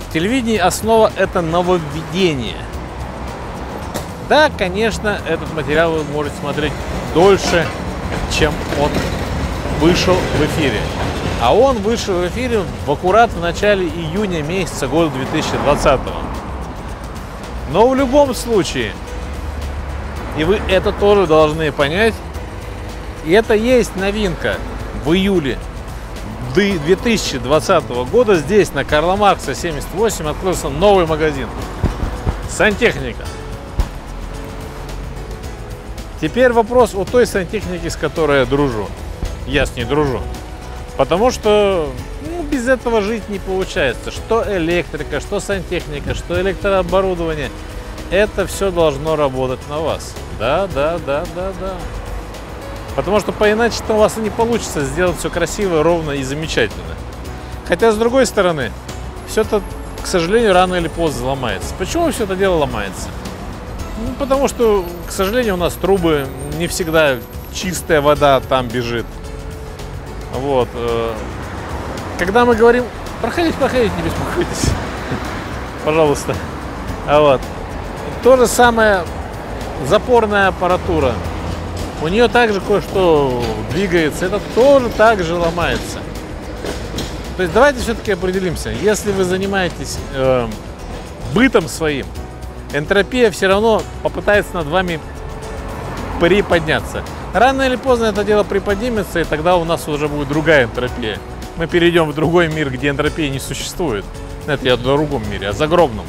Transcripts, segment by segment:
В телевидении основа — это нововведение. Да, конечно, этот материал вы можете смотреть дольше, чем он вышел в эфире. А он вышел в эфире аккурат в начале июня месяца года 2020. Но в любом случае, и вы это тоже должны понять, и это есть новинка в июле 2020 года. Здесь, на Карла Маркса 78, открылся новый магазин «Сантехника». Теперь вопрос о той сантехнике, с которой я дружу. Я с ней дружу. Потому что без этого жить не получается. Что электрика, что сантехника, что электрооборудование. Это все должно работать на вас. Да. Потому что иначе-то у вас и не получится сделать все красиво, ровно и замечательно. Хотя, с другой стороны, все это, к сожалению, рано или поздно ломается. Почему все это дело ломается? Потому что, к сожалению, у нас трубы, не всегда чистая вода там бежит. Вот. Когда мы говорим... Проходите, не беспокойтесь. Пожалуйста. Вот. То же самое запорная аппаратура. У нее также кое-что двигается. Это тоже так же ломается. То есть давайте все-таки определимся. Если вы занимаетесь бытом своим, энтропия все равно попытается над вами приподняться. Рано или поздно это дело приподнимется, и тогда у нас уже будет другая энтропия. Мы перейдем в другой мир, где энтропии не существует. Это я в другом мире, о загробном.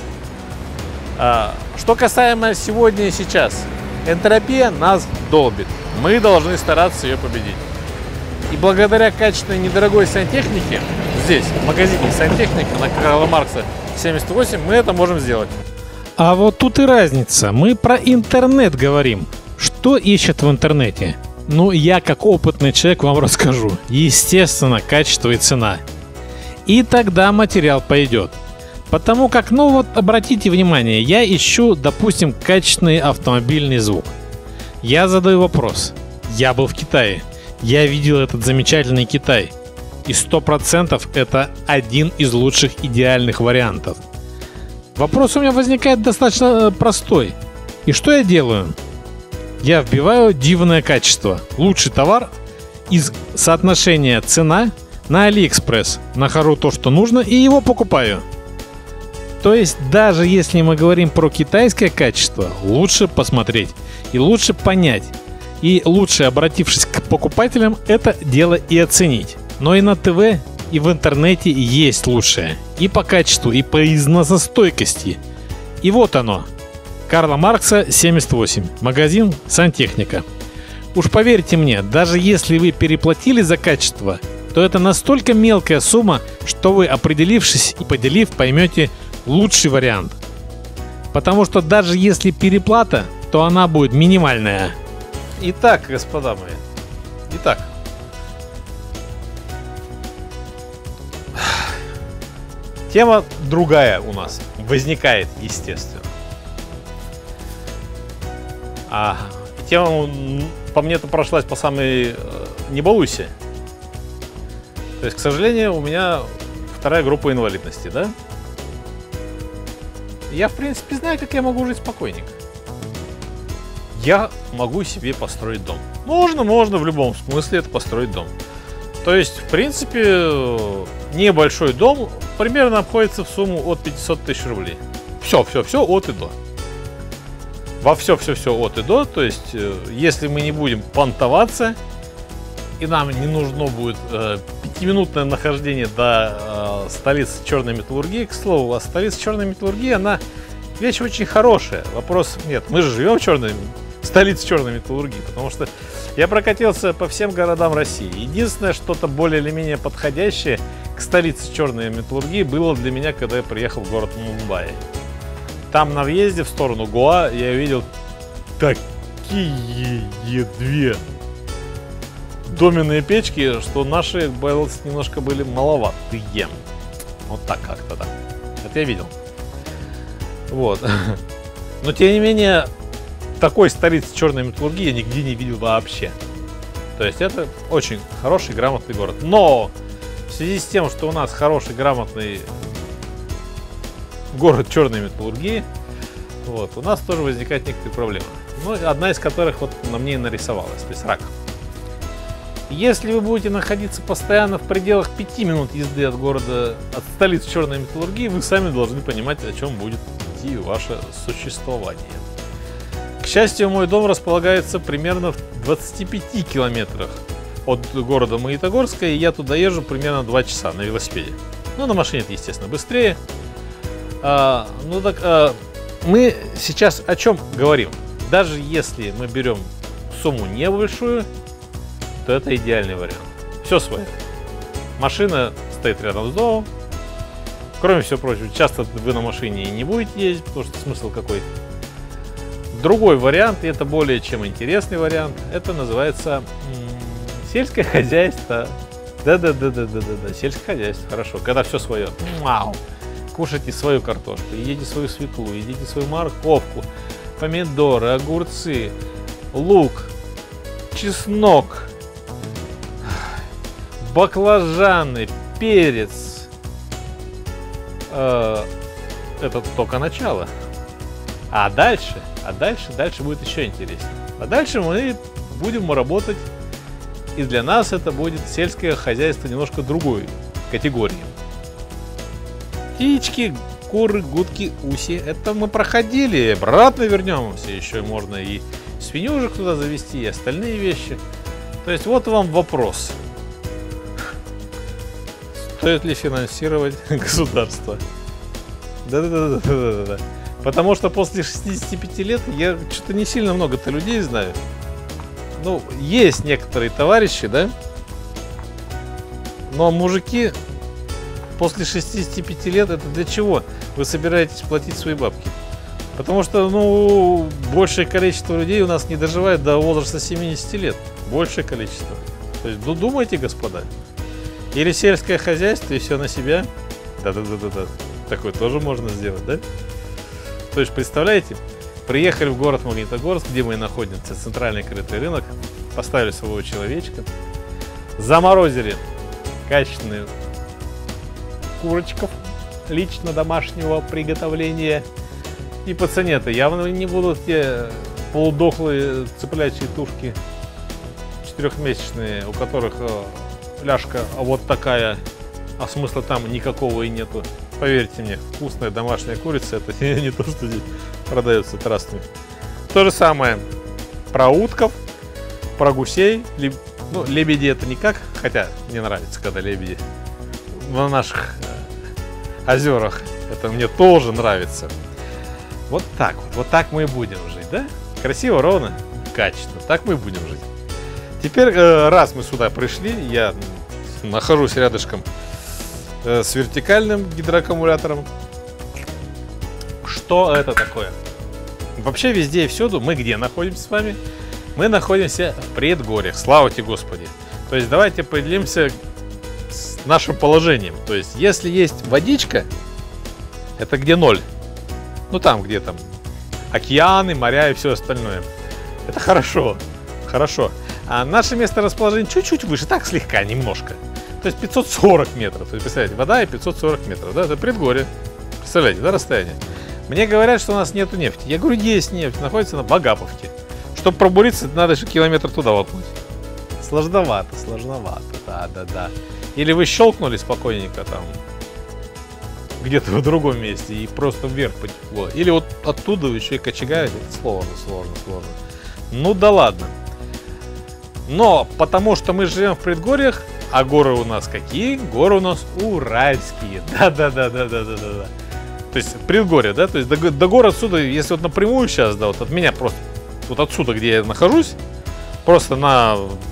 Что касаемо сегодня и сейчас. Энтропия нас долбит. Мы должны стараться ее победить. И благодаря качественной недорогой сантехнике, здесь, в магазине «Сантехника» на Карла Маркса 78, мы это можем сделать. А вот тут и разница. Мы про интернет говорим. Что ищет в интернете? Ну, я как опытный человек вам расскажу. Естественно, качество и цена. И тогда материал пойдет. Потому как, ну вот, обратите внимание, я ищу, допустим, качественный автомобильный звук. Я задаю вопрос. Я был в Китае. Я видел этот замечательный Китай. И 100% это один из лучших идеальных вариантов. Вопрос у меня возникает достаточно простой. И что я делаю? Я вбиваю дивное качество. Лучший товар из соотношения цена на Алиэкспресс. Нахожу то, что нужно, и его покупаю. То есть даже если мы говорим про китайское качество, лучше посмотреть и лучше понять. И лучше, обратившись к покупателям, это дело и оценить. Но и на ТВ, и в интернете есть лучшее. И по качеству, и по износостойкости. И вот оно. Карла Маркса 78. Магазин «Сантехника». Уж поверьте мне, даже если вы переплатили за качество, то это настолько мелкая сумма, что вы, определившись и поделив, поймете лучший вариант. Потому что даже если переплата, то она будет минимальная. Итак, господа мои. Итак. Тема другая у нас возникает, естественно. Тема, по мне-то, прошлась по самой не балуйся. То есть, к сожалению, у меня вторая группа инвалидности, да? Я, в принципе, знаю, как я могу жить спокойненько. Я могу себе построить дом. Можно в любом смысле это построить дом. То есть, в принципе, небольшой дом примерно обходится в сумму от 500 тысяч рублей. Все от и до. Во все от и до. То есть, если мы не будем понтоваться, и нам не нужно будет 5-минутное нахождение до столицы черной металлургии. К слову, а столица черной металлургии, она вещь очень хорошая. Вопрос нет. Мы же живем в столице черной металлургии, потому что я прокатился по всем городам России. Единственное, что-то более или менее подходящее к столице черной металлургии было для меня, когда я приехал в город Мумбаи. Там на въезде в сторону Гоа я увидел такие две доменные печки, что наши немножко были маловатые. Вот так как-то, да. Это я видел. Вот. Но тем не менее, такой столицы черной металлургии я нигде не видел вообще. То есть это очень хороший, грамотный город. Но в связи с тем, что у нас хороший, грамотный город черной металлургии, вот, у нас тоже возникают некоторые проблемы. Ну, одна из которых вот на мне и нарисовалась, то есть рак. Если вы будете находиться постоянно в пределах 5 минут езды от города, от столицы черной металлургии, вы сами должны понимать, о чем будет идти ваше существование. К счастью, мой дом располагается примерно в 25 километрах от города Магнитогорска, и я туда езжу примерно 2 часа на велосипеде. Ну, на машине это, естественно, быстрее. Мы сейчас о чем говорим? Даже если мы берем сумму небольшую, то это идеальный вариант. Все свое. Машина стоит рядом с домом. Кроме всего прочего, часто вы на машине и не будете ездить, потому что смысл какой. Другой вариант, и это более чем интересный вариант, это называется сельское хозяйство. Да-да-да, сельское хозяйство, хорошо. Когда все свое. Вау. Кушайте свою картошку, едите свою свеклу, едите свою морковку, помидоры, огурцы, лук, чеснок, баклажаны, перец. Это только начало. А дальше будет еще интереснее. А дальше мы будем работать, и для нас это будет сельское хозяйство немножко другой категории. Птички, куры, гудки, уси. Это мы проходили. Обратно вернемся. Еще можно и свинюшек туда завести, и остальные вещи. То есть вот вам вопрос. Стоит ли финансировать государство? Да. Потому что после 65 лет я что-то не сильно много-то людей знаю. Ну, есть некоторые товарищи, да? Но мужики после 65 лет, это для чего вы собираетесь платить свои бабки? Потому что, ну, большее количество людей у нас не доживает до возраста 70 лет. Большее количество. То есть, ну, думайте, господа. Или сельское хозяйство и все на себя. Да. Такое тоже можно сделать, да? То есть, представляете, приехали в город Магнитогорск, где мы и находимся, центральный крытый рынок, поставили своего человечка, заморозили качественную курочков лично домашнего приготовления. И по цене-то явно не будут те полудохлые цыплячьи тушки 4-месячные, у которых ляжка вот такая, а смысла там никакого и нету. Поверьте мне, вкусная домашняя курица — это не то, что здесь продается трастами. То же самое про утков, про гусей. Ну, лебеди это никак, хотя мне нравится, когда лебеди на наших озерах. Это мне тоже нравится. Вот так мы и будем жить, да? Красиво, ровно, качественно. Так мы и будем жить. Теперь, раз мы сюда пришли, я нахожусь рядышком с вертикальным гидроаккумулятором. Что это такое? Вообще везде и всюду мы где находимся с вами? Мы находимся в предгорьях, слава тебе Господи. То есть давайте определимся с нашим положением. То есть если есть водичка, это где ноль. Ну там, где там океаны, моря и все остальное. Это хорошо, хорошо. А наше место расположения чуть-чуть выше, так слегка, немножко. То есть 540 метров. То есть, представляете, вода и 540 метров. Да, это предгорье. Представляете, да, расстояние? Мне говорят, что у нас нету нефти. Я говорю, есть нефть, находится на Багаповке. Чтобы пробуриться, надо еще километр туда воткнуть. Сложновато, да. Или вы щелкнули спокойненько там где-то в другом месте и просто вверх потекло. Или вот оттуда еще и кочегаете. Это сложно. Ну да ладно. Но потому что мы живем в предгорьях, а горы у нас какие? Горы у нас уральские. Да. То есть предгорье, да? То есть до гор отсюда, если вот напрямую сейчас, да, вот от меня просто, вот отсюда, где я нахожусь, просто на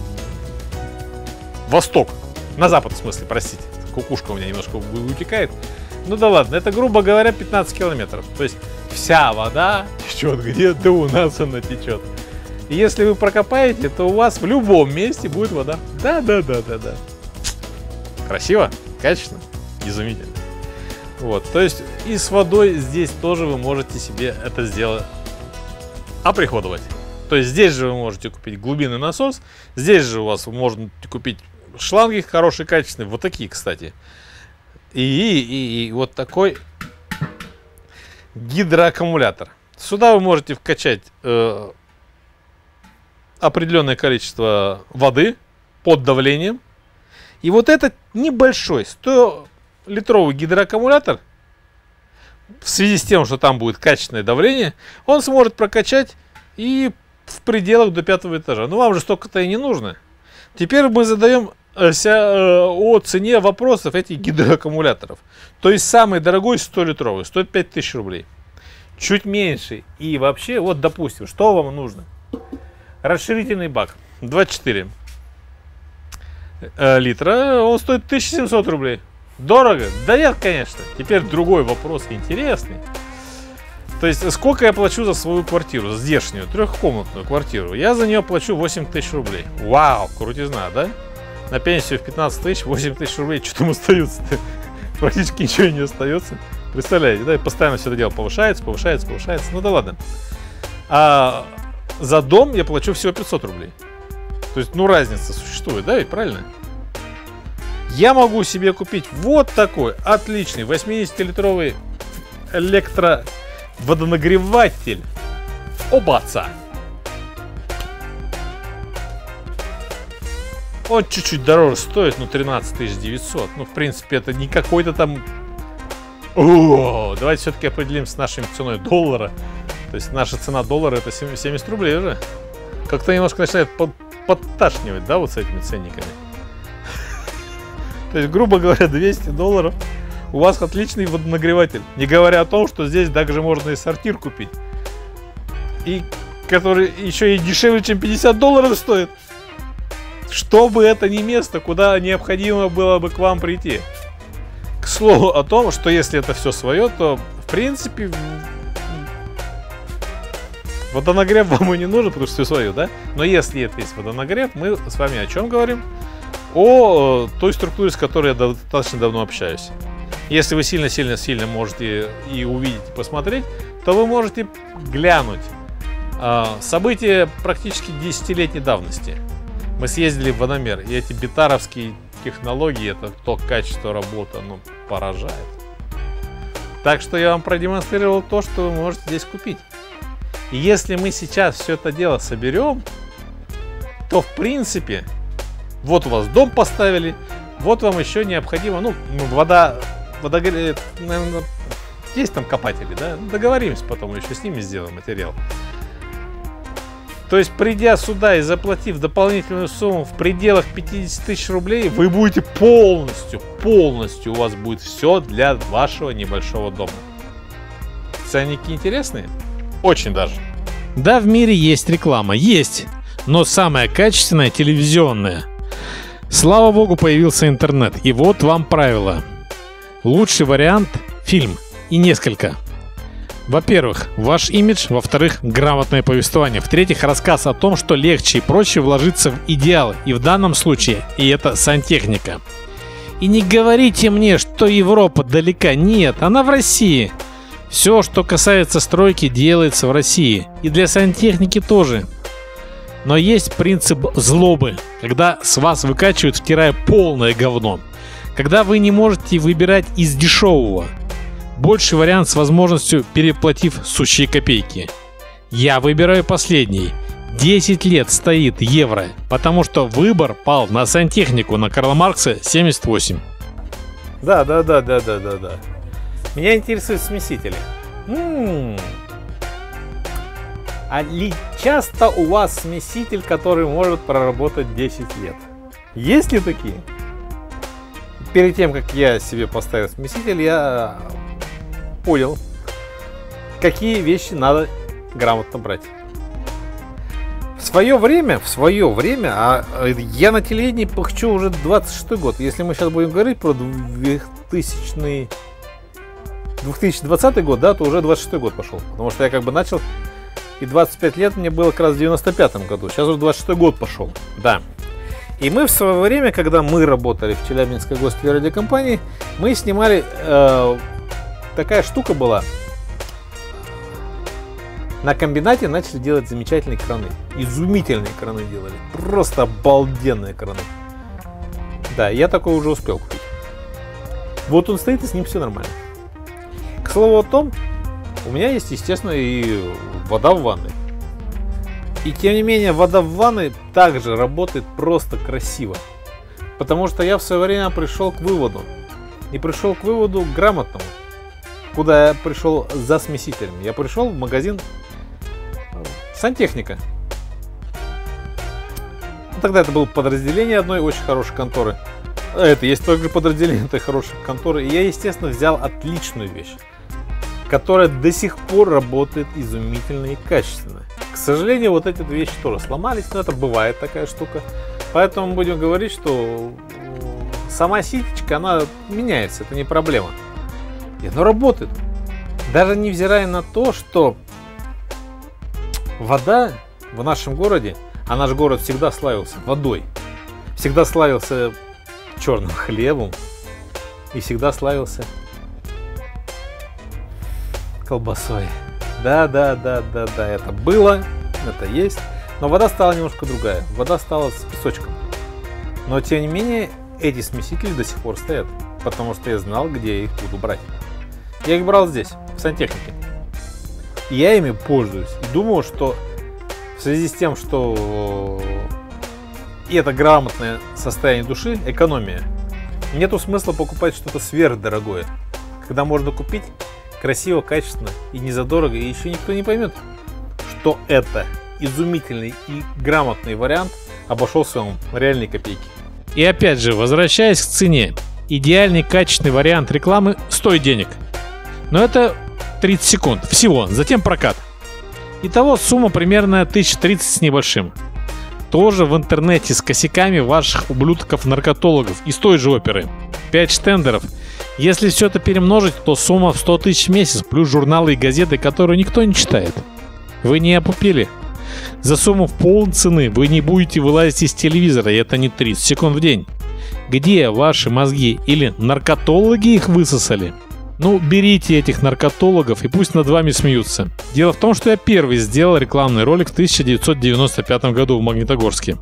восток, на запад, в смысле, простите, кукушка у меня немножко утекает. Ну да ладно, это, грубо говоря, 15 километров. То есть вся вода течет где-то у нас, она течет. И если вы прокопаете, то у вас в любом месте будет вода. Да. Красиво, качественно, изумительно. Вот, то есть и с водой здесь тоже вы можете себе это сделать, оприходовать. То есть здесь же вы можете купить глубинный насос, здесь же у вас можно купить шланги хорошие, качественные, вот такие, кстати. И вот такой гидроаккумулятор. Сюда вы можете вкачать определенное количество воды под давлением. И вот этот небольшой 100-литровый гидроаккумулятор, в связи с тем, что там будет качественное давление, он сможет прокачать и в пределах до 5-го этажа. Но вам же столько-то и не нужно. Теперь мы задаем о цене вопросов этих гидроаккумуляторов. То есть самый дорогой 100-литровый стоит 5000 рублей. Чуть меньше. И вообще, вот допустим, что вам нужно? Расширительный бак 24 литра, он стоит 1700 рублей. Дорого? Да нет, конечно. Теперь другой вопрос интересный. То есть, сколько я плачу за свою квартиру, здешнюю, трехкомнатную квартиру? Я за нее плачу 8000 рублей. Вау, крутизна, да? На пенсию в 15 тысяч, 8 тысяч рублей, что там остается-то? Практически ничего не остается. Представляете, да? И постоянно все это дело повышается. Ну да ладно. А за дом я плачу всего 500 рублей. То есть, ну, разница существует, да, ведь правильно? Я могу себе купить вот такой отличный 80-литровый электроводонагреватель. Обаца! Он чуть-чуть дороже стоит, ну, 13 900. Ну, в принципе, это не какой-то там... Давайте все-таки определимся с нашей ценой доллара. То есть наша цена доллара это 70 рублей уже. Как-то немножко начинает подташнивать, да, вот с этими ценниками. То есть, грубо говоря, 200 долларов. У вас отличный водонагреватель. Не говоря о том, что здесь также можно и сортир купить. И который еще и дешевле, чем 50 долларов стоит. Чтобы это не место, куда необходимо было бы к вам прийти. К слову о том, что если это все свое, то в принципе водонагрев вам и не нужен, потому что все свое, да? Но если это есть водонагрев, мы с вами о чем говорим? О той структуре, с которой я достаточно давно общаюсь. Если вы сильно можете и увидеть, и посмотреть, то вы можете глянуть события практически 10-летней давности. Мы съездили в Водомер, и эти битаровские технологии, это то качество работы, ну, поражает. Так что я вам продемонстрировал то, что вы можете здесь купить. И если мы сейчас все это дело соберем, то в принципе, вот у вас дом поставили, вот вам еще необходимо, ну, водогрев, наверное, есть там копатели, да? Договоримся потом, еще с ними сделаем материал. То есть, придя сюда и заплатив дополнительную сумму в пределах 50 тысяч рублей, вы будете полностью, у вас будет все для вашего небольшого дома. Ценники интересные? Очень даже. Да, в мире есть реклама, есть, но самая качественная телевизионная. Слава богу, появился интернет, и вот вам правило. Лучший вариант – фильм, и несколько. Во-первых, ваш имидж, во-вторых, грамотное повествование, в-третьих, рассказ о том, что легче и проще вложиться в идеалы, и в данном случае, и это сантехника. И не говорите мне, что Европа далека, нет, она в России. Все, что касается стройки, делается в России, и для сантехники тоже. Но есть принцип злобы, когда с вас выкачивают, втирая полное говно. Когда вы не можете выбирать из дешевого. Больший вариант с возможностью переплатив сущие копейки. Я выбираю последний. 10 лет стоит евро, потому что выбор пал на сантехнику на Карла Маркса 78. Да. Меня интересуют смесители. А ли часто у вас смеситель, который может проработать 10 лет? Есть ли такие? Перед тем, как я себе поставил смеситель, я понял, какие вещи надо грамотно брать. В свое время, я на телевидении пахчу уже 26-й год. Если мы сейчас будем говорить про 2020 год, да, то уже 26-й год пошел. Потому что я как бы начал, и 25 лет мне было как раз в 95-м году. Сейчас уже 26-й год пошел, да. И мы в свое время, когда мы работали в Челябинской гостелерадиокомпании, мы снимали, такая штука была. На комбинате начали делать замечательные краны. Изумительные краны делали. Просто обалденные краны. Да, я такой уже успел купить. Вот он стоит, и с ним все нормально. К слову о том, У меня есть, естественно, и вода в ванной. И тем не менее, вода в ванной также работает просто красиво. Потому что я в свое время пришел к выводу. И пришел к выводу грамотному. Куда я пришел за смесителем. Я пришел в магазин сантехника. Тогда это было подразделение одной очень хорошей конторы. Это есть также подразделение этой хорошей конторы. И я, естественно, взял отличную вещь, которая до сих пор работает изумительно и качественно. К сожалению, вот эти две вещи тоже сломались, но это бывает такая штука. Поэтому будем говорить, что сама ситечка, она меняется, это не проблема. И оно работает. Даже невзирая на то, что вода в нашем городе, а наш город всегда славился водой, всегда славился черным хлебом и всегда славился колбасой. Да, это было, это есть. Но вода стала немножко другая. Вода стала с песочком. Но тем не менее, эти смесители до сих пор стоят. Потому что я знал, где я их буду брать. Я их брал здесь, в сантехнике. И я ими пользуюсь. И думаю, что в связи с тем, что это грамотное состояние души, экономия, нету смысла покупать что-то сверхдорогое. Когда можно купить красиво, качественно и не задорого, и еще никто не поймет, что это изумительный и грамотный вариант обошелся вам в реальные копейки. И опять же, возвращаясь к цене, идеальный качественный вариант рекламы стоит денег. Но это 30 секунд всего, затем прокат. Итого сумма примерно 1030 с небольшим. Тоже в интернете с косяками ваших ублюдков-наркотологов из той же оперы. 5 штендеров. Если все это перемножить, то сумма в 100 тысяч в месяц, плюс журналы и газеты, которые никто не читает. Вы не опупели. За сумму в пол цены вы не будете вылазить из телевизора, и это не 30 секунд в день. Где ваши мозги? Или наркотологи их высосали? Ну, берите этих наркотологов и пусть над вами смеются. Дело в том, что я первый сделал рекламный ролик в 1995 году в Магнитогорске.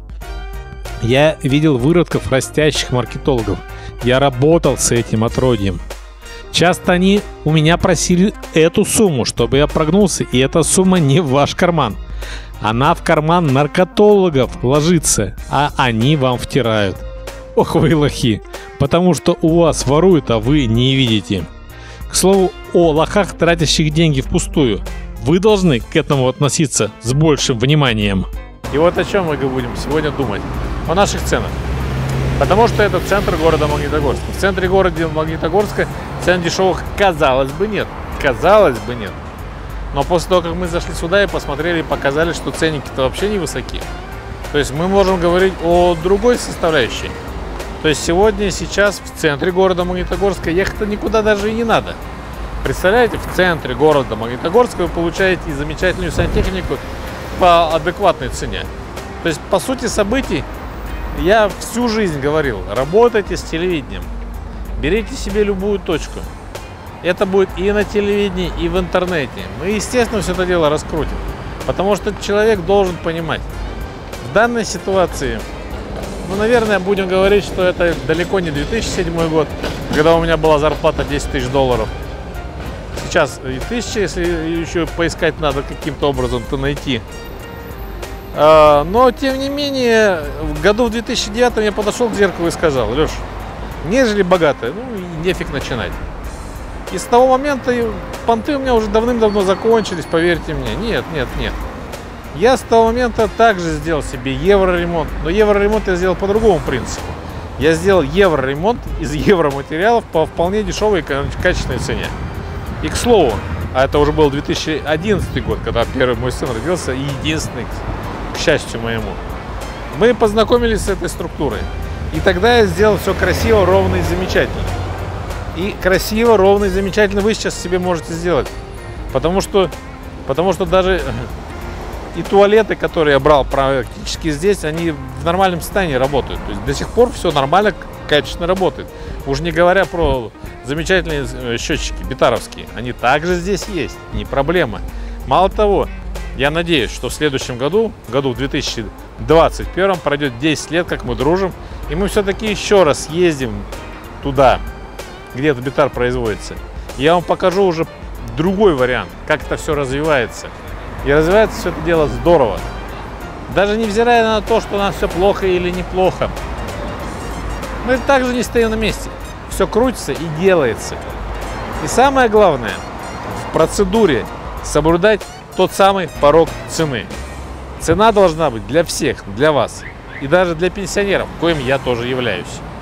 Я видел выродков растящих маркетологов. Я работал с этим отродьем. Часто они у меня просили эту сумму, чтобы я прогнулся, и эта сумма не в ваш карман. Она в карман наркотологов ложится, а они вам втирают. Ох вы лохи, потому что у вас воруют, а вы не видите. К слову о лохах, тратящих деньги впустую. Вы должны к этому относиться с большим вниманием. И вот о чем мы будем сегодня думать. О наших ценах. Потому что это центр города Магнитогорска. В центре города Магнитогорска цен дешевых, казалось бы, нет. Казалось бы, нет. Но после того, как мы зашли сюда и посмотрели, показали, что ценники-то вообще не высоки. То есть мы можем говорить о другой составляющей. То есть сегодня, сейчас в центре города Магнитогорска ехать-то никуда даже и не надо. Представляете, в центре города Магнитогорска вы получаете замечательную сантехнику по адекватной цене. То есть, по сути событий, я всю жизнь говорил, работайте с телевидением, берите себе любую точку. Это будет и на телевидении, и в интернете. Мы, естественно, все это дело раскрутим. Потому что человек должен понимать, в данной ситуации, ну, наверное, будем говорить, что это далеко не 2007 год, когда у меня была зарплата 10 тысяч долларов. Сейчас и 1000, если еще поискать надо каким-то образом-то найти. Но, тем не менее, в году в 2009 я подошел к зеркалу и сказал: Леш, нежели богатый, ну и нефиг начинать. И с того момента понты у меня уже давным-давно закончились, поверьте мне. Нет. Я с того момента также сделал себе евроремонт. Но евроремонт я сделал по другому принципу. Я сделал евроремонт из евроматериалов по вполне дешевой и качественной цене. И к слову, а это уже был 2011 год, когда первый мой сын родился, и единственный, к счастью моему. Мы познакомились с этой структурой. И тогда я сделал все красиво, ровно и замечательно. И красиво, ровно и замечательно вы сейчас себе можете сделать. Потому что даже и туалеты, которые я брал практически здесь, они в нормальном состоянии работают. То есть до сих пор все нормально, качественно работает. Уж не говоря про замечательные счетчики битаровские. Они также здесь есть, не проблема. Мало того, я надеюсь, что в следующем году, в 2021, пройдет 10 лет, как мы дружим, и мы все-таки еще раз ездим туда, где этот битар производится. Я вам покажу уже другой вариант, как это все развивается. И развивается все это дело здорово. Даже невзирая на то, что у нас все плохо или неплохо. Мы также не стоим на месте. Все крутится и делается. И самое главное, в процедуре соблюдать тот самый порог цены. Цена должна быть для всех, для вас. И даже для пенсионеров, коим я тоже являюсь.